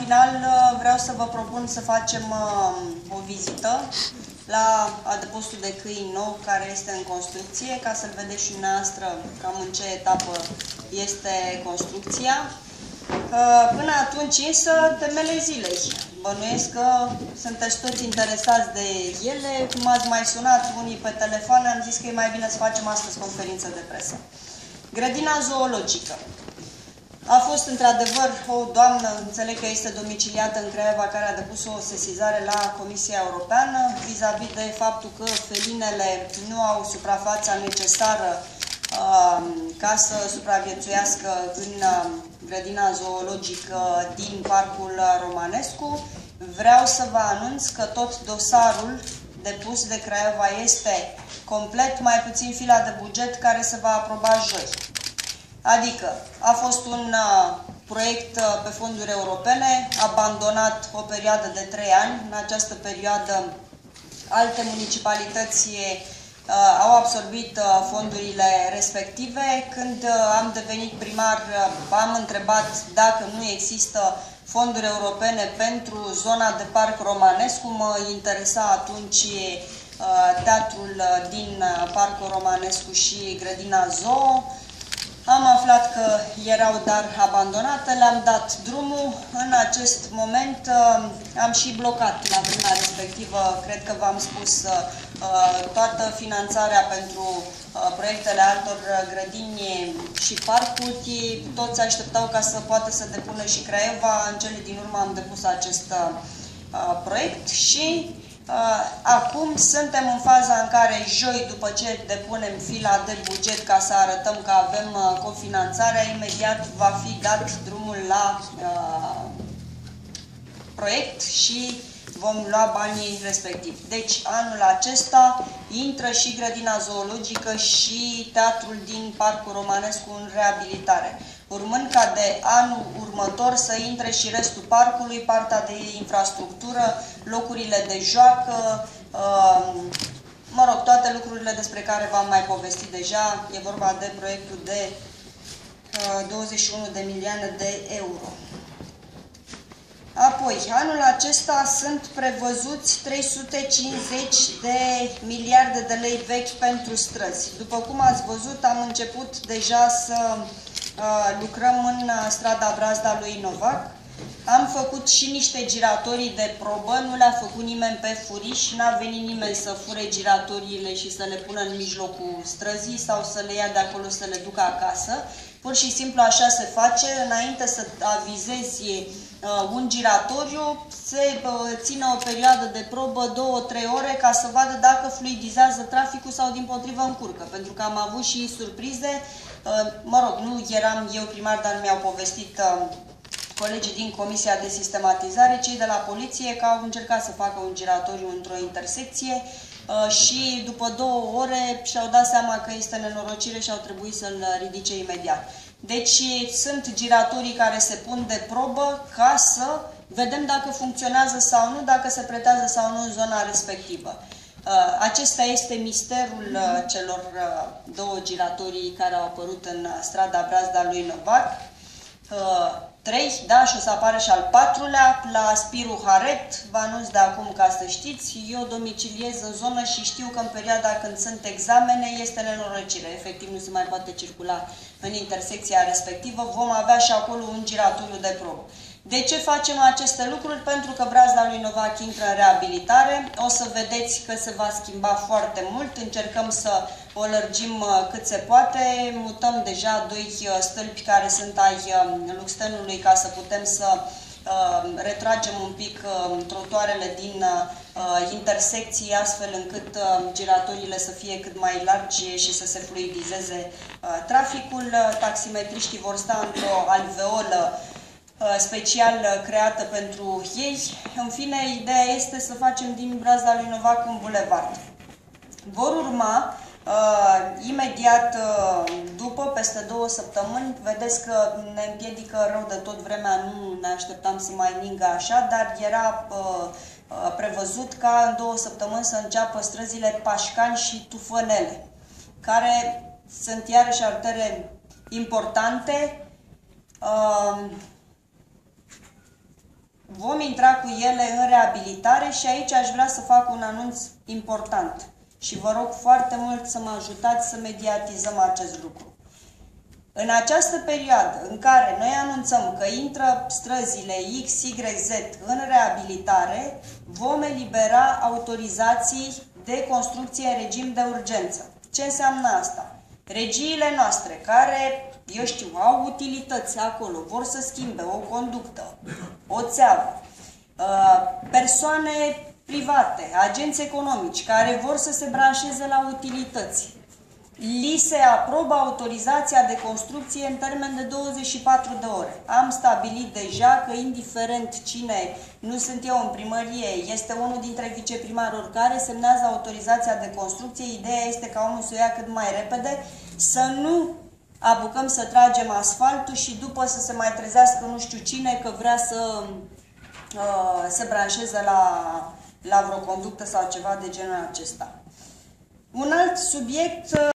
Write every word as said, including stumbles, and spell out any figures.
final vreau să vă propun să facem o vizită la adăpostul de câini nou care este în construcție, ca să-l vedeți și dumneavoastră cam în ce etapă este construcția. Până atunci însă temele zilei. Bănuiesc că sunteți toți interesați de ele. M-ați mai sunat unii pe telefon, am zis că e mai bine să facem astăzi conferință de presă. Grădina zoologică. A fost într-adevăr o doamnă, înțeleg că este domiciliată în Craiova, care a depus o sesizare la Comisia Europeană vis-a-vis -vis de faptul că felinele nu au suprafața necesară uh, ca să supraviețuiască în uh, grădina zoologică din Parcul Romanescu. Vreau să vă anunț că tot dosarul depus de Craiova este complet, mai puțin fila de buget care se va aproba joi. Adică a fost un uh, proiect uh, pe fonduri europene, abandonat o perioadă de trei ani. În această perioadă alte municipalități uh, au absorbit uh, fondurile respective. Când uh, am devenit primar, uh, am întrebat dacă nu există fonduri europene pentru zona de Parc Romanescu. Mă interesa atunci uh, teatrul din uh, Parcul Romanescu și grădina zoo. Am aflat că erau dar abandonate, le-am dat drumul. În acest moment uh, am și blocat la vremea respectivă, cred că v-am spus, uh, toată finanțarea pentru uh, proiectele altor grădini și parcuri. Toți așteptau ca să poată să depună și Craiova. În cele din urmă am depus acest uh, proiect și Uh, acum suntem în faza în care joi, după ce depunem fila de buget ca să arătăm că avem uh, cofinanțarea, imediat va fi dat drumul la uh, proiect și vom lua banii respectivi. Deci anul acesta intră și grădina zoologică și teatrul din Parcul Romanescu în reabilitare, urmând ca de anul următor să intre și restul parcului, partea de infrastructură, locurile de joacă, mă rog, toate lucrurile despre care v-am mai povestit deja. E vorba de proiectul de douăzeci și unu de milioane de euro. Apoi, anul acesta sunt prevăzuți trei sute cincizeci de miliarde de lei vechi pentru străzi. După cum ați văzut, am început deja să uh, lucrăm în strada Brazda lui Novac. Am făcut și niște giratorii de probă, nu le-a făcut nimeni pe furiș, n-a venit nimeni să fure giratoriile și să le pună în mijlocul străzii sau să le ia de acolo să le ducă acasă. Pur și simplu așa se face, înainte să avizezi uh, un giratoriu, se uh, ține o perioadă de probă, două trei ore, ca să vadă dacă fluidizează traficul sau dimpotrivă încurcă. Pentru că am avut și surprize, uh, mă rog, nu eram eu primar, dar mi-au povestit uh, colegii din Comisia de Sistematizare, cei de la poliție, că au încercat să facă un giratoriu într-o intersecție uh, și după două ore și-au dat seama că este nenorocire și au trebuit să-l ridice imediat. Deci sunt giratorii care se pun de probă ca să vedem dacă funcționează sau nu, dacă se pretează sau nu în zona respectivă. Uh, acesta este misterul uh, celor uh, două giratorii care au apărut în strada Brazda lui Novac. Uh, trei, da, și o să apară și al patrulea, la Spiru Haret. Vă anunț de acum ca să știți, eu domiciliez în zonă și știu că în perioada când sunt examene este nenorocire. Efectiv nu se mai poate circula în intersecția respectivă. Vom avea și acolo un giratoriu de probă. De ce facem aceste lucruri? Pentru că Brazda lui Novac intră în reabilitare. O să vedeți că se va schimba foarte mult. Încercăm să o lărgim cât se poate. Mutăm deja doi stâlpi care sunt ai Luxtenului ca să putem să uh, retragem un pic uh, trotuarele din uh, intersecții, astfel încât uh, giratoriile să fie cât mai largi și să se fluidizeze uh, traficul. Taximetriștii vor sta într-o alveolă special creată pentru ei. În fine, ideea este să facem din Brazda lui Novac un bulevard. Vor urma, uh, imediat uh, după, peste două săptămâni, vedeți că ne împiedică rău de tot vremea, nu ne așteptam să mai ningă așa, dar era uh, uh, prevăzut ca în două săptămâni să înceapă străzile Pașcani și Tufănele, care sunt iarăși artere importante. Uh, vom intra cu ele în reabilitare și aici aș vrea să fac un anunț important și vă rog foarte mult să mă ajutați să mediatizăm acest lucru. În această perioadă în care noi anunțăm că intră străzile X Y Z în reabilitare, vom elibera autorizații de construcție în regim de urgență. Ce înseamnă asta? Regiile noastre care, eu știu, au utilități acolo, vor să schimbe o conductă, o țeavă, persoane private, agenți economici care vor să se branșeze la utilități, li se aprobă autorizația de construcție în termen de douăzeci și patru de ore. Am stabilit deja că, indiferent cine, nu sunt eu în primărie, este unul dintre viceprimari care semnează autorizația de construcție. Ideea este ca omul să o ia cât mai repede, să nu apucăm să tragem asfaltul și după să se mai trezească nu știu cine că vrea să uh, se branșeze la, la vreo conductă sau ceva de genul acesta. Un alt subiect